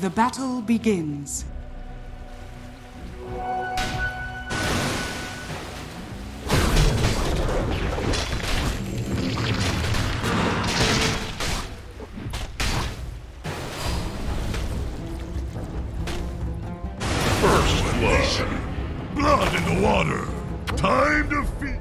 The battle begins. First blood. Blood in the water. Time to feed.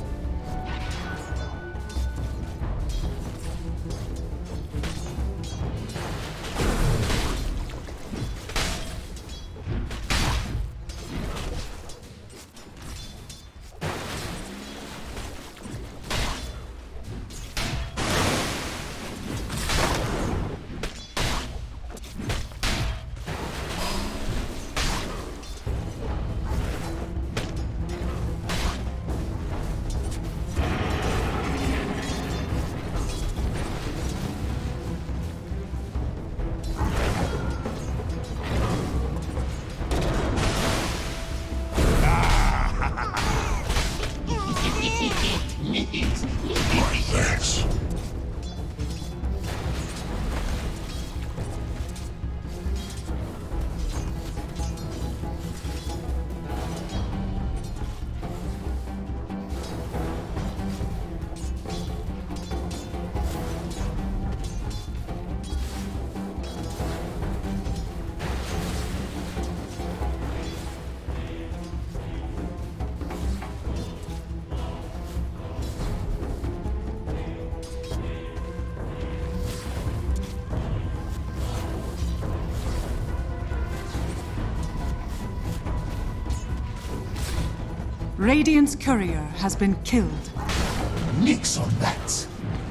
Thanks. Radiant's courier has been killed. Nix on that.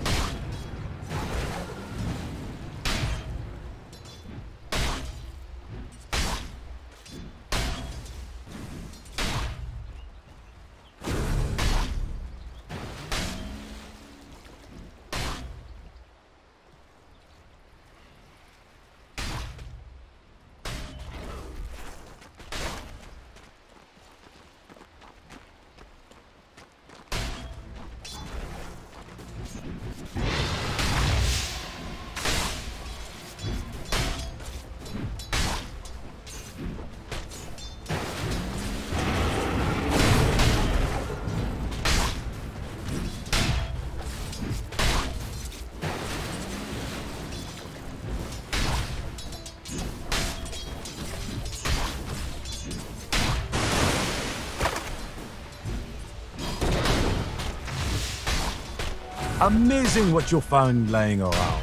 Amazing what you'll find laying around.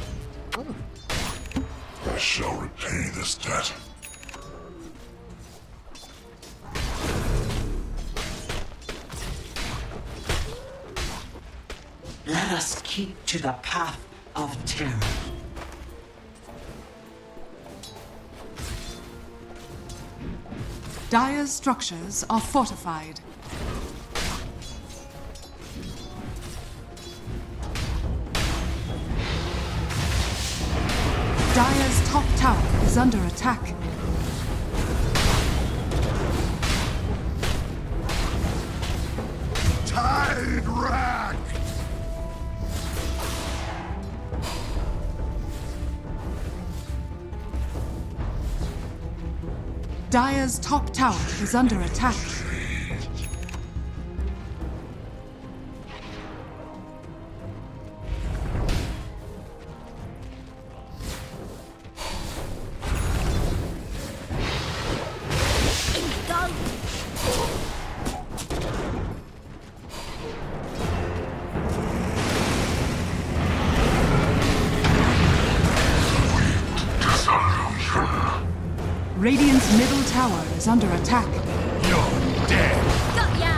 I shall repay this debt. Let us keep to the path of terror. Dire's structures are fortified. Dire's top tower is under attack. Tide rack! Dire's top tower is under attack. Radiant's middle tower is under attack. You're dead! Got ya!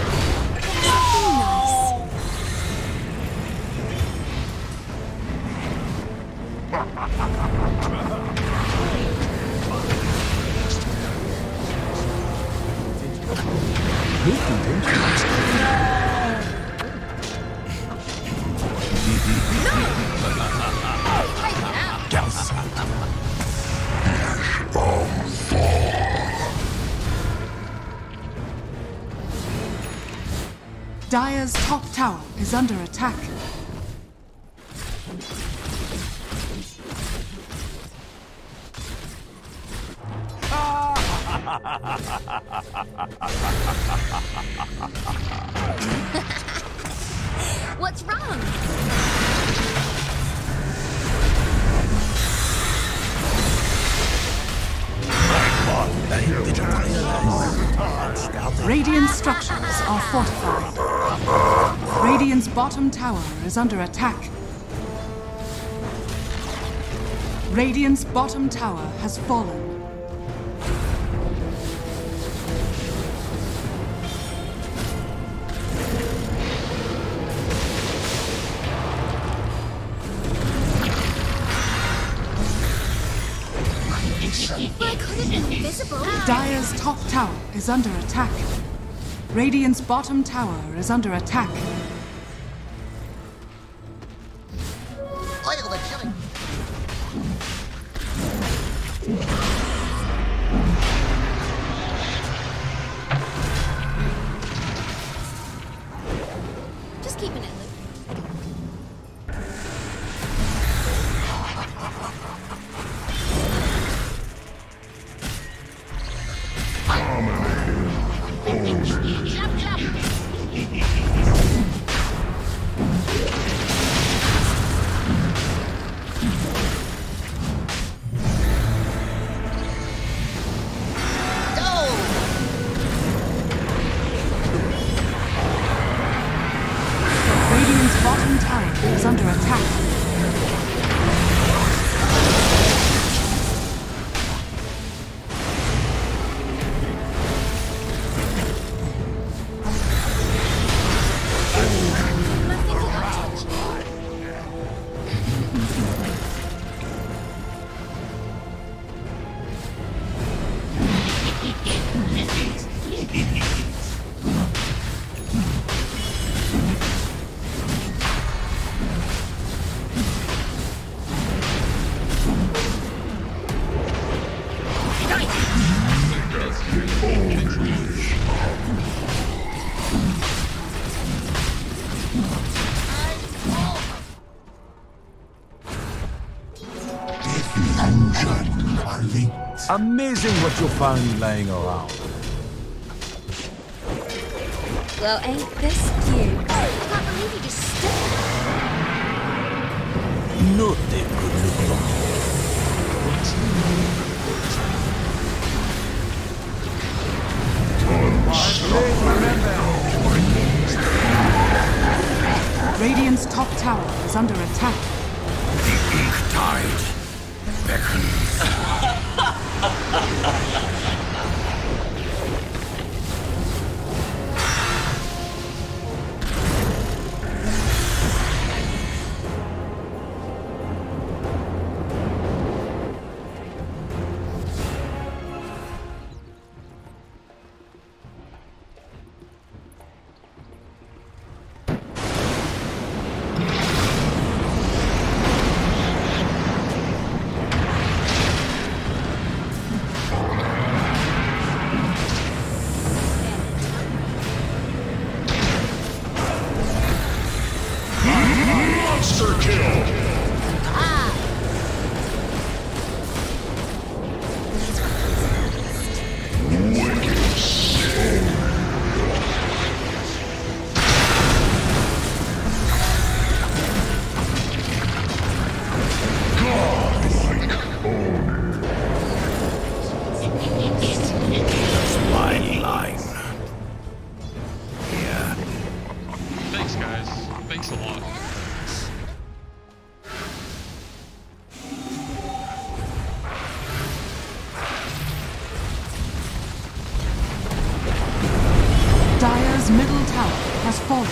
Dire's top tower is under attack. What's wrong? Radiant structures are fortified. Radiant's bottom tower is under attack. Radiant's bottom tower has fallen. I couldn't be invisible. Dire's top tower is under attack. Radiant's bottom tower is under attack. Oil the killing. Just keeping it loose. Radiant's bottom tower is under attack. Amazing what you'll find laying around. Well, ain't this cute? I can't believe you just stood there. Not a good look. Radiant's top tower is under attack. The ink tide beckons. Monster kill! Wicked soul. Godlike owner. Spine line. Yeah. Thanks, guys. Thanks a lot. Dire's middle tower has fallen.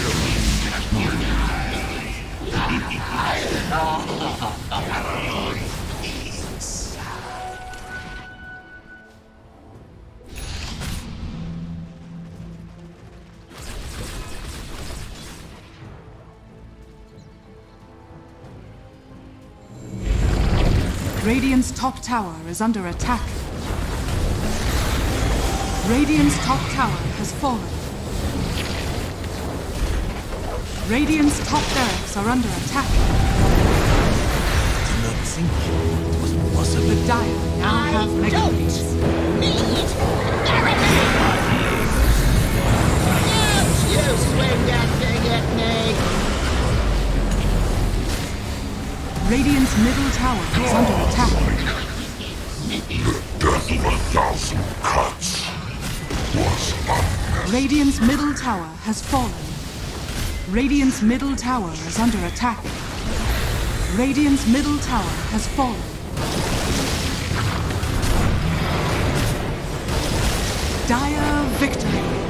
Radiant's top tower is under attack. Radiant's top tower has fallen. Radiant's top barracks are under attack. Not thinking it was The Dire now have Mega Base. You swing that thing at me! Radiant's middle tower is under attack. Death of 1,000 cuts was Radiant's middle tower has fallen. Radiant's middle tower is under attack. Radiant's middle tower has fallen. Dire victory.